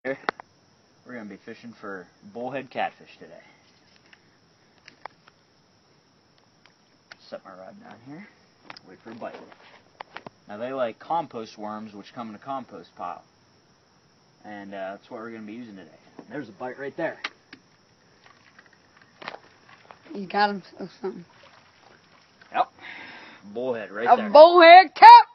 We're going to be fishing for bullhead catfish today. Set my rod down here, wait for a bite. Now they like compost worms, which come in a compost pile. And that's what we're going to be using today. There's a bite right there. You got him or something. Yep. Bullhead right there. A bullhead cat!